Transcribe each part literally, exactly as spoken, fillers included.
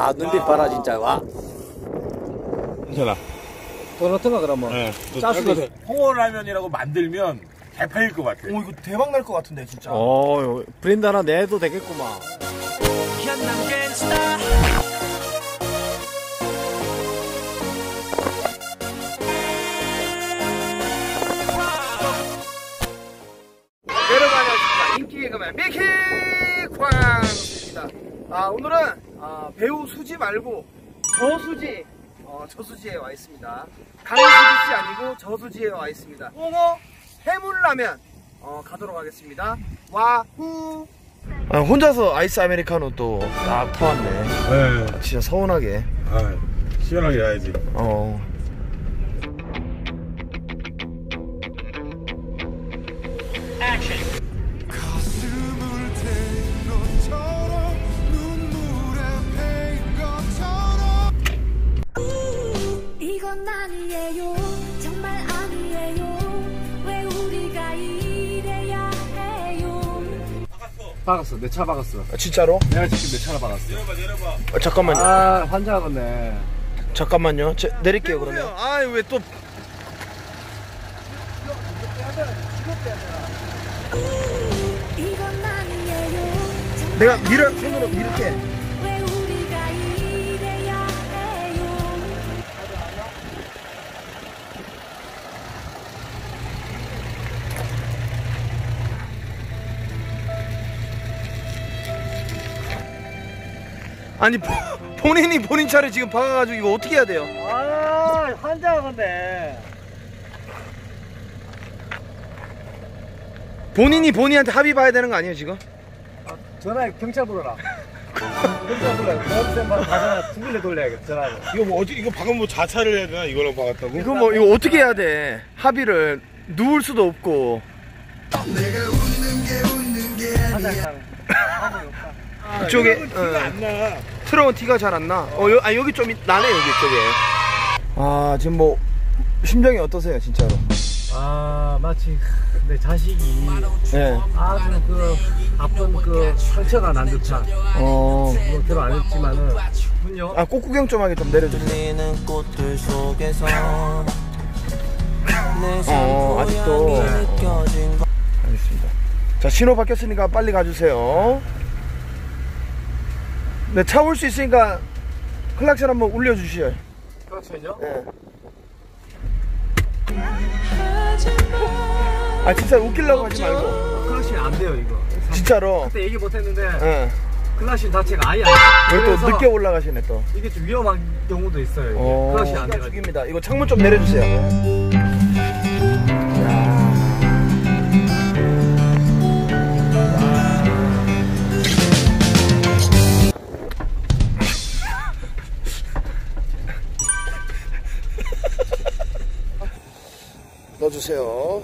와, 눈빛 봐라, 진짜. 와. 괜찮아. 더 넣던가, 그러면. 네. 짜수도. 홍어라면이라고 만들면 대파일 것 같아. 오, 이거 대박 날 것 같은데, 진짜. 어, 브랜드 하나 내도 되겠구만. 여러분 안녕하십니까. 인기 개그맨 미키 광입니다. 아, 오늘은 아, 배우 수지 말고 저수지, 어, 저수지에 와 있습니다. 강수지씨 아니고 저수지에 와 있습니다. 홍어 해물라면 어, 가도록 하겠습니다. 와후. 아, 혼자서 아이스 아메리카노 또 딱 타왔네. 네. 아, 진짜 서운하게. 아, 시원하게 해야지. 어. 이건 아니에요, 정말 아니에요. 왜 우리가 이래야 해요? 박았어. 내 차 박았어. 아, 진짜로? 내가 지금 내 차를 박았어. 내려봐, 내려봐. 아, 잠깐만요. 아, 환장하겠네. 잠깐만요. 제, 내릴게요, 그러면. 아, 왜 또. 이건 아니에요, 정말 내가 밀어, 손으로 밀게. 왜 우리가 이래야 해요? 아니, 보, 본인이 본인 차를 지금 박아가지고 이거 어떻게 해야 돼요? 아, 환장하겠네. 본인이 본인한테 합의 봐야 되는 거 아니에요, 지금? 전화해, 경찰 불러라. 경찰 불러라. 보험센 바로 가서 두 길래 돌려야겠다, 전화해. 이거 뭐 어디 이거 방금 뭐 자차를 해야 되나? 이거랑 박았다고? 이거 뭐, 이거 어떻게 해야 돼? 합의를 누울 수도 없고. 환장하는. 이쪽에, 티가 어, 안 나. 트럭은 티가 잘 안 나. 어, 여, 아, 여기 좀 나네, 여기 쪽에. 아, 지금 뭐, 심정이 어떠세요, 진짜로? 아, 마치 내 자식이 예. 아주 그 아픈 그 상처가 난 듯한. 어. 뭐 결혼 안 했지만은. 군요. 아, 꽃 구경 좀 하게 좀 내려주세요. 꽃들 속에서 어, 아직도. 어. 알겠습니다. 자, 신호 바뀌었으니까 빨리 가주세요. 네, 차 올 수 있으니까 클락션 한번 울려주시죠. 그렇죠. 예. 아, 진짜 웃기려고 하지 말고. 클래식 안 돼요, 이거. 진짜로. 그때 얘기 못 했는데, 예. 클래식 자체가 아예 안 돼요. 여기 또 그래서 늦게 올라가시네, 또. 이게 좀 위험한 경우도 있어요. 이게. 어, 클래식 안 돼가지고. 죽입니다. 이거 창문 좀 내려주세요. 넣어주세요.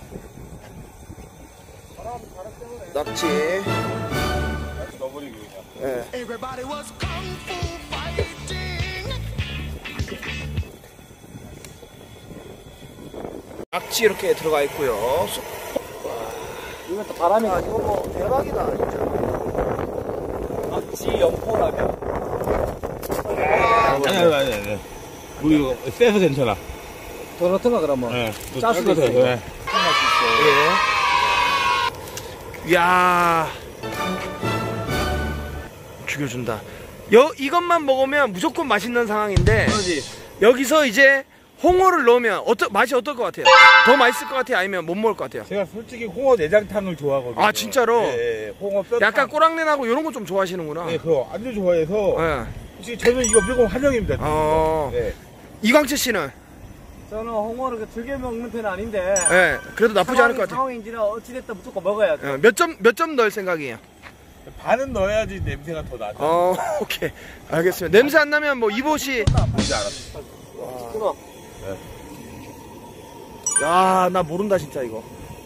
낙지. 같이 넣어버리고 그냥. 예. 낙지 이렇게 들어가 있고요. 이것도 바람이 아, 이거 뭐 대박이다, 진짜. 낙지 연포라면. 아니, 아니, 아니, 아니. 우리 이거 세서 괜찮아. 더 넣던가, 그러면. 네. 짜수도 돼. 있어요. 네. 예. 이야. 죽여준다. 여, 이것만 먹으면 무조건 맛있는 상황인데. 그러지. 여기서 이제 홍어를 넣으면 어떠, 맛이 어떨 것 같아요? 더 맛있을 것 같아요? 아니면 못 먹을 것 같아요? 제가 솔직히 홍어 내장탕을 좋아하거든요. 아, 진짜로? 예, 예. 홍어 뼈. 약간 꼬랑내 나고 이런 거 좀 좋아하시는구나. 네, 그거 아주 좋아해서. 예. 솔직히 저는 이거 무조건 환영입니다. 어. 네. 이광채 씨는? 저는 홍어를 즐겨 먹는 편은 아닌데. 예. 그래도 나쁘지 않을 것 같아요. 상황인지라 어찌됐든 무조건 먹어야 돼. 예, 몇 점, 몇 점 넣을 생각이에요? 반은 넣어야지 냄새가 더 나죠. 어, 오케이. 알겠습니다. 냄새 안 나면 뭐 이보시. 뭔지 알았어. 끊어. 야, 나 모른다, 진짜 이거.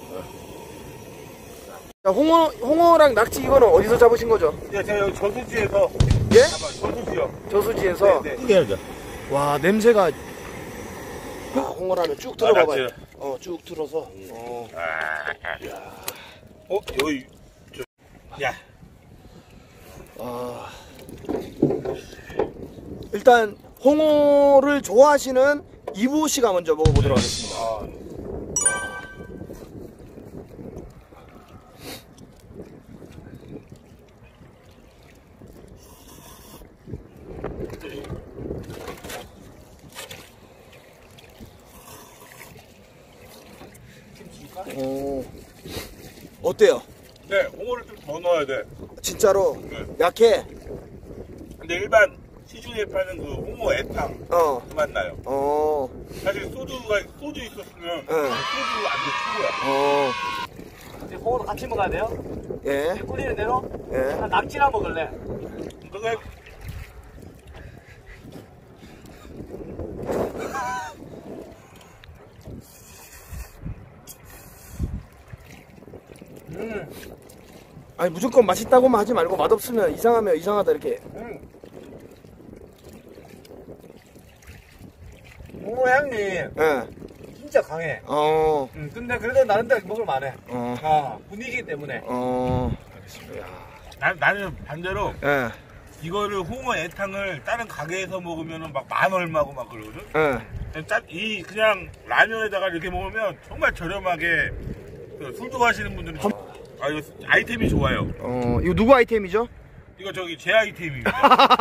자, 홍어, 홍어랑 낙지 이거는 어디서 잡으신 거죠? 야, 제가 여기 저수지에서. 예? 잠깐, 저수지요. 저수지에서. 네, 네. 끄게 해야죠. 와, 냄새가. 아, 홍어라면 쭉 들어봐봐요. 낙지. 어, 쭉 들어서. 어. 어, 여기. 저... 야. 아. 일단 홍어를 좋아하시는 이부 씨가 먼저 먹어보도록 하겠습니다. 오, 어때요? 네, 홍어를 좀 더 넣어야 돼. 진짜로 네. 약해. 근데 일반 시중에 파는 그 홍어 애탕 어, 그 맛 나요. 어, 사실 소주가 소주 있었으면 응. 소주 안돼 최고야. 어, 이제 홍어도 같이 먹어야 돼요? 예, 끓이는 대로? 예. 나 낙지나 먹을래. 그게 아니 무조건 맛있다고만 하지 말고 맛없으면 이상하면 이상하다 이렇게. 홍어 향이 예, 진짜 강해. 어, 음, 근데 그래도 나름대로 먹을 만해. 어, 아, 분위기 때문에. 어, 나, 나는 반대로 예, 이거를 홍어 애탕을 다른 가게에서 먹으면은 막 만 얼마고 막 그러거든. 예. 짠, 이 그냥 라면에다가 이렇게 먹으면 정말 저렴하게 그술 좋아하시는 분들은 좀- 아 이거 아이템이 좋아요. 어, 이거 누구 아이템이죠? 이거 저기 제 아이템입니다.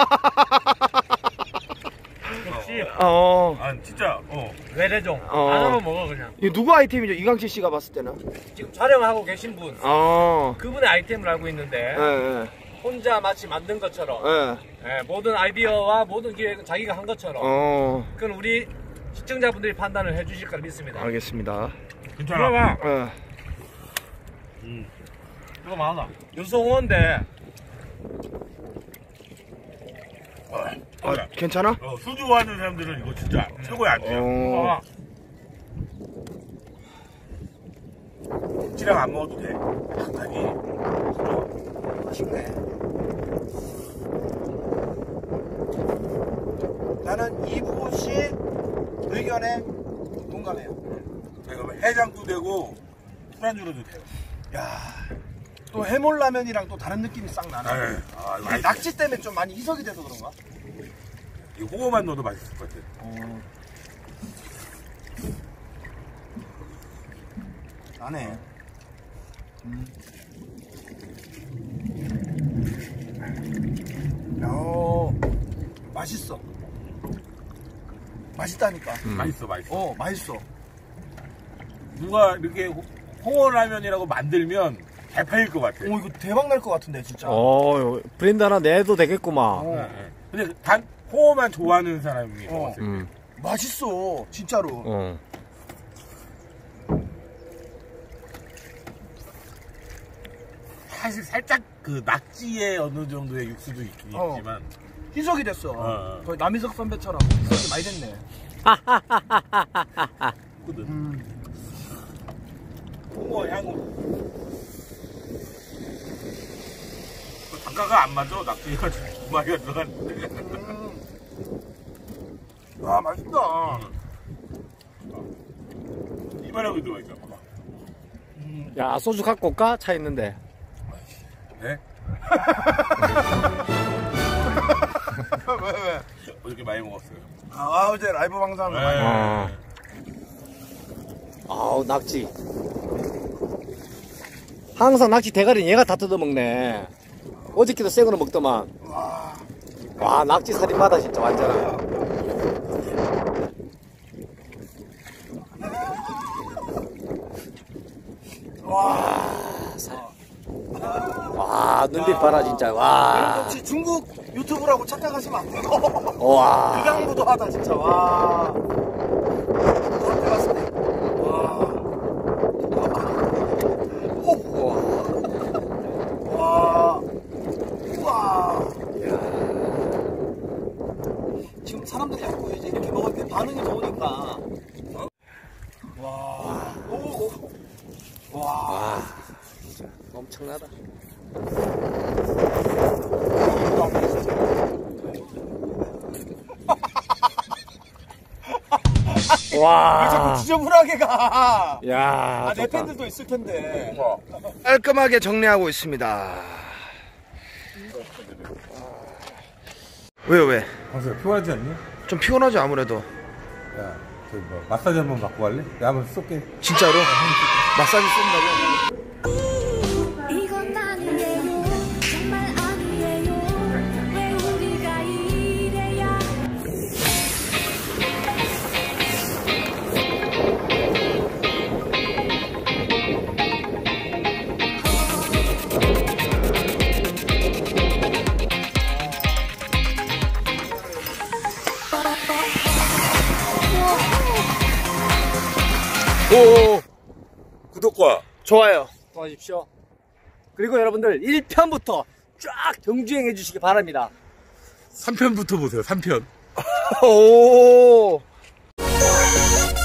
역시 어, 아 진짜 어 외래종. 어. 하나만 먹어 그냥. 이거 누구 아이템이죠? 이강철 씨가 봤을 때는. 지금 촬영하고 계신 분. 어, 그분의 아이템을 알고 있는데 예, 예, 혼자 마치 만든 것처럼 예, 예, 모든 아이디어와 모든 기획은 자기가 한 것처럼 어, 그건 우리 시청자분들이 판단을 해주실 거라 믿습니다. 알겠습니다. 괜찮아. 봐봐. 예, 이거 많아. 윤성호인데 아, 괜찮아? 어, 술 좋아하는 사람들은 이거 진짜 최고의 아이템이야. 어, 봐봐. 김치랑 안 먹어도 돼. 약간이 맛있네. 나는 이부 씨 의견에 동감해요. 이거 해장도 되고 술안주로도 돼요. 야, 또 해물라면이랑 또 다른 느낌이 싹 나네. 아, 이거 이게 맛있- 낙지 때문에 좀 많이 희석이 돼서 그런가? 이 홍어만 넣어도 맛있을 것 같아. 나네. 음. 어, 맛있어. 맛있다니까. 맛있어, 맛있어. 어, 맛있어. 누가 이렇게 호- 홍어 라면이라고 만들면 잘 팔릴 것 같아. 오, 이거 대박 날 것 같은데, 진짜. 어, 브랜드 하나 내도 되겠구만. 어, 네, 네. 근데 단 홍어만 좋아하는 사람이 어. 먹었을 때. 음, 맛있어, 진짜로. 어. 사실 살짝 그 낙지의 어느 정도의 육수도 있긴 어. 있지만 희석이 됐어. 어. 거의 남희석 선배처럼 희석이 많이 됐네. 거든. 음. 홍어 향으로. 그 단가가 안 맞아. 낙지가 두 마리가 들어갔는데. 음. 아, 맛있다. 이만하게 들어가니까 봐봐. 야, 소주 갖고 올까? 차 있는데. 네? 왜, 왜? 어저께 많이 먹었어요. 아, 어제 라이브 방송한 거 많이. 어. 아우, 낙지. 항상 낙지 대가리는 얘가 다 뜯어먹네. 어저께도 생으로 먹더만. 와, 와, 낙지 살인마다 진짜 완전. 와. 와, 눈빛 봐라, 진짜. 와. 혹시 중국 유튜브라고 착각하시면 안 돼요. 와. 극양부도하다, 진짜. 와. 저한테 봤을 때. 와. 오. 와. 우와. 지금 사람들이 자꾸 이제 이렇게 먹을 때 반응이 좋으니까. 어? 와. 오. 오. 와. 와. 진짜 엄청나다. 왜 자꾸 와. 지저분하게 가. 야, 아, 내 좋다. 팬들도 있을 텐데. 깔끔하게 정리하고 있습니다. 왜요, 왜? 광수야, 피곤하지 않니? 좀 피곤하지 아무래도. 야, 저기 뭐 마사지 한번 받고 갈래? 내가 한번 쏠게. 진짜로? 마사지 쏜다고? 이건 아니에요 정말 아니에요 왜 우리가 이래야 오, 구독과 좋아요. 도와주십시오. 그리고 여러분들 일 편부터 쫙 정주행 해주시기 바랍니다. 삼 편부터 보세요. 삼 편. 오.